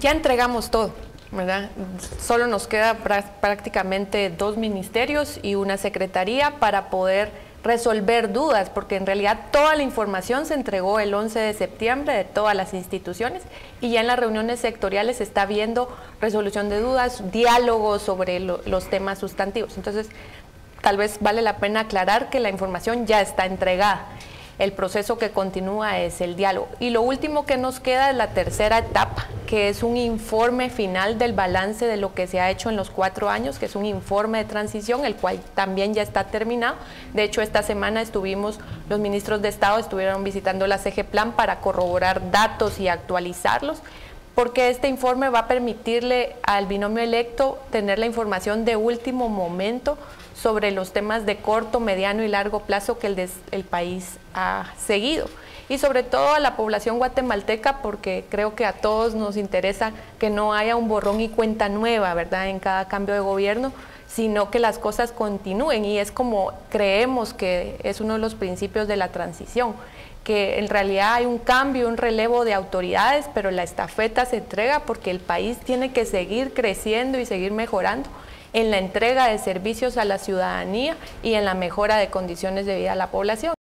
Ya entregamos todo, ¿verdad? Solo nos queda prácticamente 2 ministerios y una secretaría para poder resolver dudas, porque en realidad toda la información se entregó el 11 de septiembre de todas las instituciones y ya en las reuniones sectoriales se está viendo resolución de dudas, diálogos sobre los temas sustantivos. Entonces, tal vez vale la pena aclarar que la información ya está entregada. El proceso que continúa es el diálogo. Y lo último que nos queda es la tercera etapa, que es un informe final del balance de lo que se ha hecho en los 4 años, que es un informe de transición, el cual también ya está terminado. De hecho, esta semana los ministros de Estado estuvieron visitando la CGPLAN para corroborar datos y actualizarlos, porque este informe va a permitirle al binomio electo tener la información de último momento sobre los temas de corto, mediano y largo plazo que el país ha seguido. Y sobre todo a la población guatemalteca, porque creo que a todos nos interesa que no haya un borrón y cuenta nueva, ¿verdad?, en cada cambio de gobierno, sino que las cosas continúen, y es como creemos que es uno de los principios de la transición, que en realidad hay un cambio, un relevo de autoridades, pero la estafeta se entrega porque el país tiene que seguir creciendo y seguir mejorando en la entrega de servicios a la ciudadanía y en la mejora de condiciones de vida a la población.